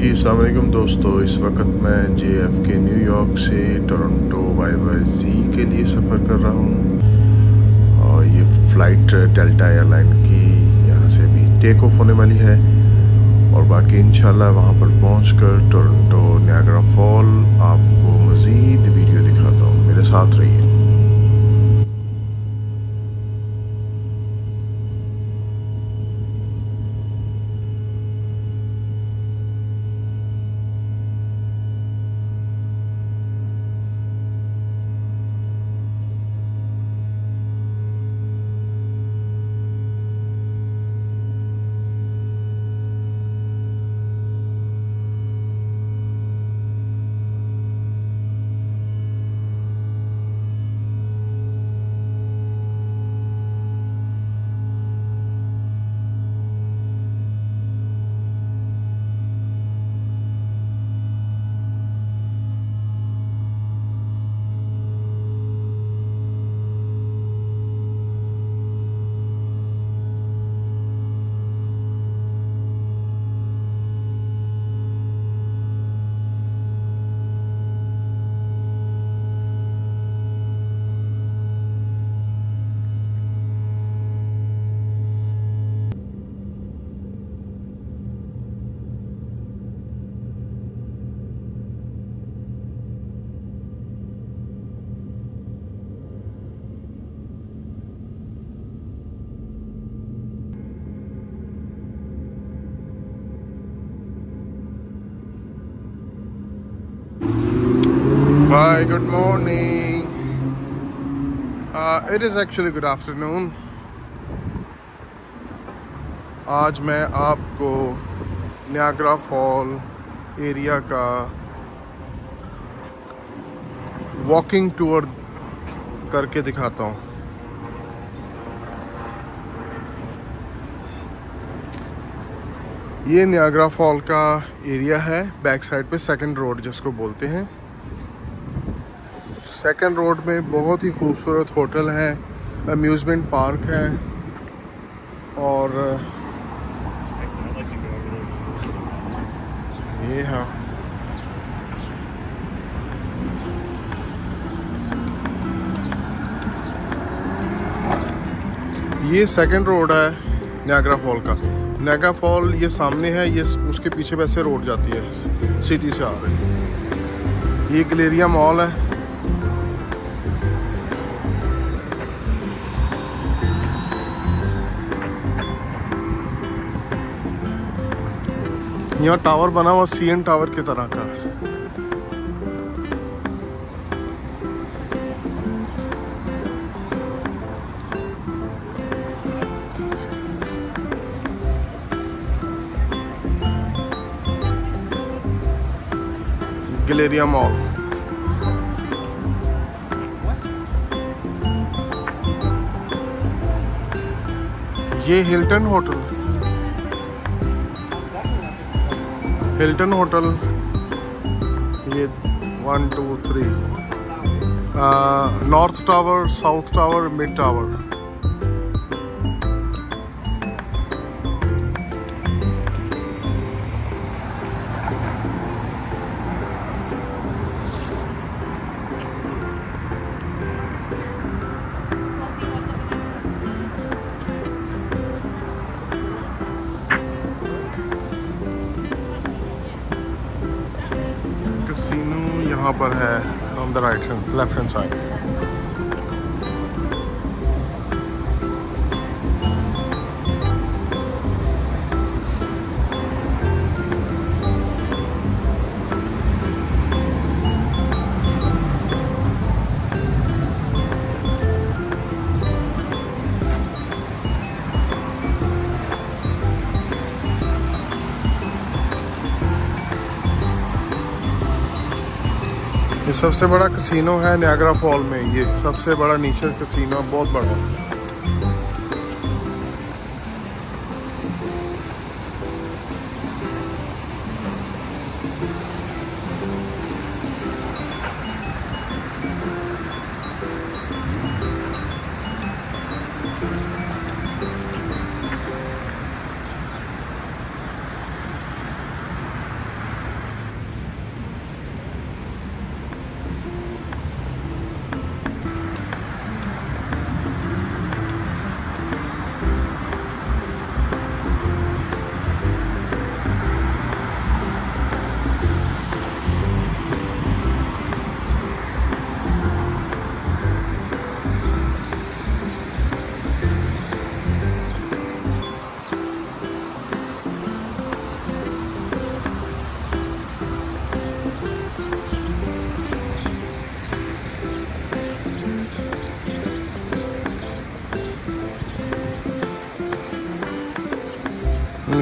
जी अस्सलाम वालेकुम दोस्तों, इस वक्त मैं JFK न्यूयॉर्क से टोरंटो YYZ के लिए सफ़र कर रहा हूँ और ये फ़्लाइट डेल्टा एयरलाइन की यहाँ से अभी टेक ऑफ होने वाली है और बाकी इंशाल्लाह वहाँ पर पहुँचकर टोरंटो नियाग्रा फॉल आपको मज़ीद वीडियो दिखाता हूँ। मेरे साथ रहिए। Hi, good morning. It is actually good afternoon. आज मैं आपको नियाग्रा फॉल एरिया का वॉकिंग टूर करके दिखाता हूँ। ये नियाग्रा फॉल का एरिया है, बैक साइड पे सेकंड रोड जिसको बोलते हैं। सेकंड रोड में बहुत ही खूबसूरत होटल है, अम्यूज़मेंट पार्क है और ये हाँ ये सेकंड रोड है नियाग्रा फॉल का। नियाग्रा फॉल ये सामने है, ये उसके पीछे वैसे रोड जाती है, सिटी से आ रही। ये गैलेरिया मॉल है। यहाँ टावर बना हुआ CN टावर की तरह का। Galleria mall. ये हिल्टन होटल, हिल्टन होटल। ये 1 2 3 north tower, south tower, mid tower. Casino यहाँ पर है on the right hand, left hand side. ये सबसे बड़ा कैसीनो है नियाग्रा फॉल में। ये सबसे बड़ा नीचे कैसीनो है, बहुत बड़ा।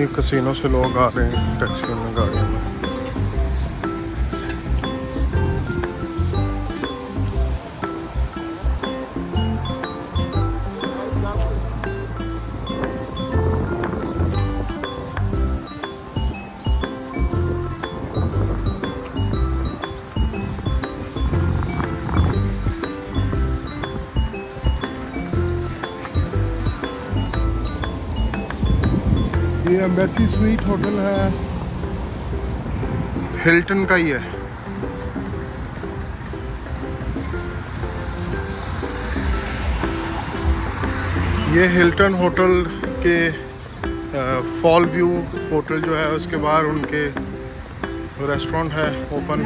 ये कसिनो से लोग आ रहे हैं टैक्सी में, गाड़ियों में। ये एम्बेसी स्वीट होटल है, हिल्टन का ही है। ये हिल्टन होटल के फॉल व्यू होटल जो है उसके बाहर उनके रेस्टोरेंट है ओपन।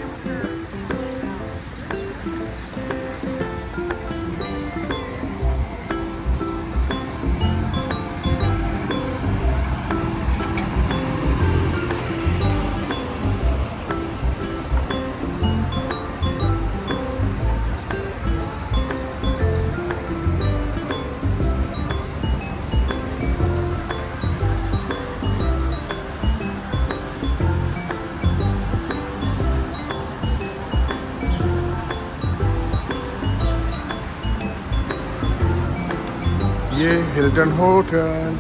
ये हिल्टन होटल।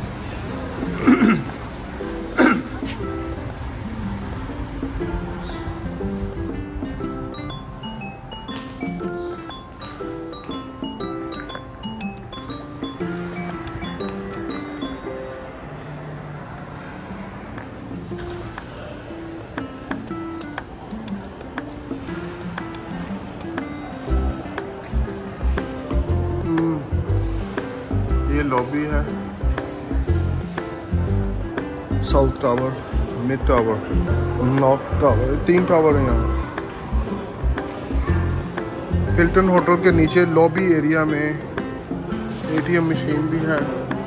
ये लॉबी है, south tower, mid tower, north tower, 3 tower हैं यहाँ। हिल्टन होटल के नीचे लॉबी एरिया में ATM मशीन भी है।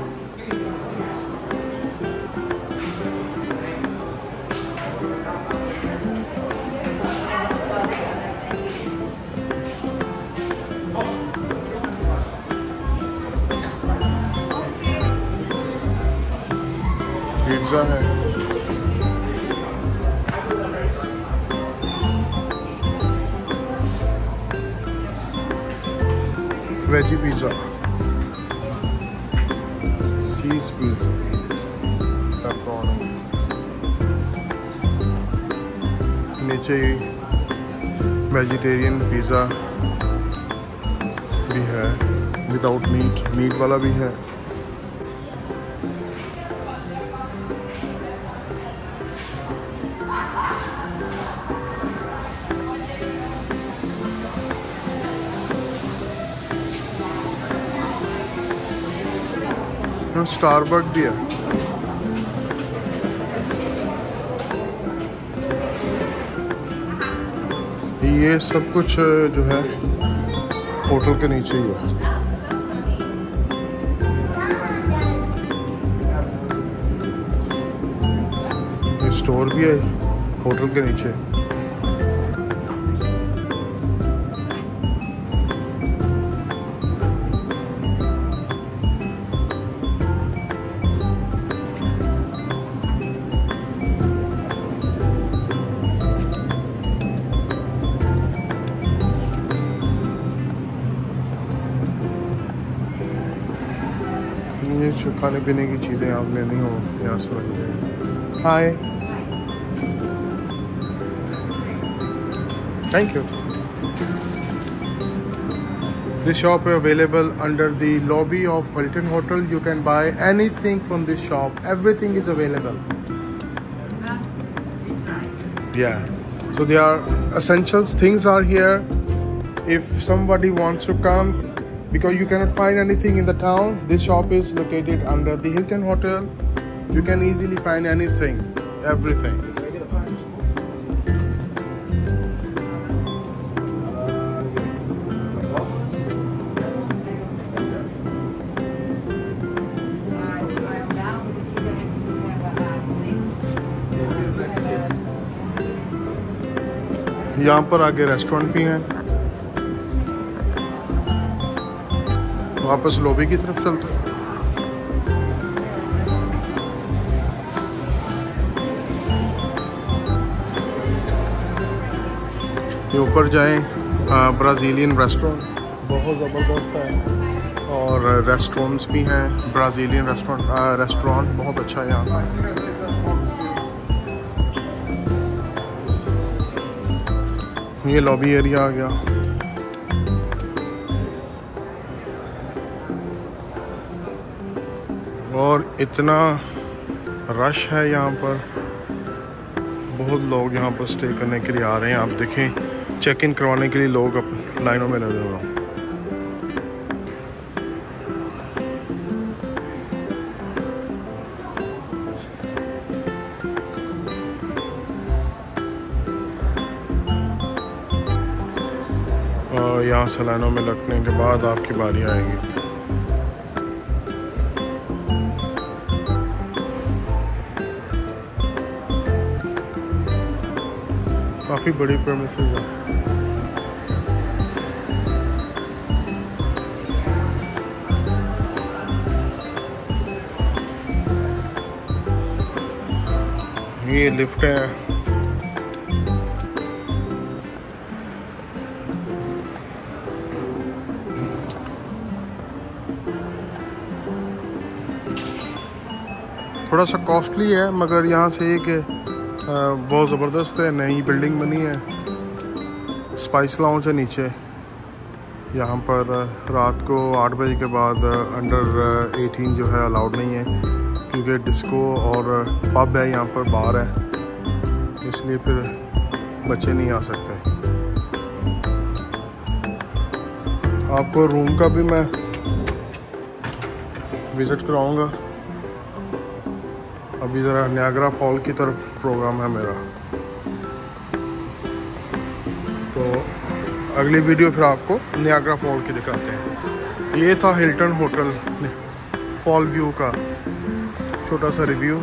पिज़्ज़ा है, वेजी पिज़्ज़ा, चीज़ पिज़्ज़ा, नीचे वेजिटेरियन पिज़्ज़ा भी है, विदाउट मीट वाला भी है। स्टारबक भी है। ये सब कुछ जो है होटल के नीचे ही है। ये स्टोर भी है होटल के नीचे। ये खाने पीने की चीज़ें आप लेनी हो यहाँ से मिल जाएगी। Hi, thank you. This shop is available under the lobby of Hilton Hotel. You can buy anything from this shop. Everything is available. Yeah. So there are essentials things are here. If somebody wants to come, because you cannot find anything in the town, this shop is located under the Hilton Hotel. You can easily find anything, everything. यहाँ पर आगे restaurant भी हैं। वापस lobby की तरफ चलते हैं। ये ऊपर जाएं, ब्राज़ीलियन रेस्टोरेंट बहुत ज़बरदस्त है और रेस्टोरेंट्स भी हैं। ब्राज़ीलियन रेस्टोरेंट बहुत अच्छा है यहाँ। ये लॉबी एरिया आ गया। और इतना रश है यहाँ पर, बहुत लोग यहाँ पर स्टे करने के लिए आ रहे हैं। आप देखें, चेक इन करवाने के लिए लोग लाइनों में लगे हुए हैं। और यहाँ से लाइनों में लगने के बाद आपकी बारी आएगी। काफ़ी बड़ी प्रेमिसेस है। ये लिफ्ट है। थोड़ा सा कॉस्टली है मगर यहाँ से एक बहुत ज़बरदस्त है। नई बिल्डिंग बनी है, स्पाइस लाउंज है नीचे। यहाँ पर रात को 8 बजे के बाद अंडर 18 जो है अलाउड नहीं है, क्योंकि डिस्को और पब है यहाँ पर, बार है, इसलिए फिर बच्चे नहीं आ सकते। आपको रूम का भी मैं विज़िट कराऊंगा। अभी ज़रा नियाग्रा फॉल की तरफ प्रोग्राम है मेरा, तो अगली वीडियो फिर आपको नियाग्रा फॉल की दिखाते हैं। ये था हिल्टन होटल फॉल व्यू का छोटा सा रिव्यू।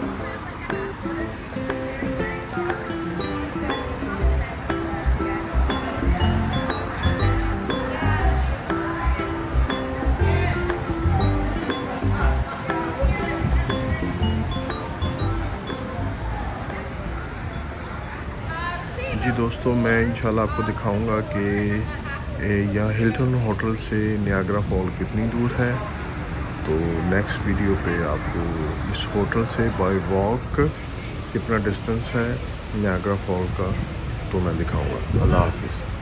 जी दोस्तों, मैं इंशाल्लाह आपको दिखाऊंगा कि यहाँ हिल्टन होटल से नियाग्रा फॉल कितनी दूर है। तो नेक्स्ट वीडियो पे आपको इस होटल से बाय वॉक कितना डिस्टेंस है नियाग्रा फॉल का, तो मैं दिखाऊंगा। अल्लाह हाफिज़।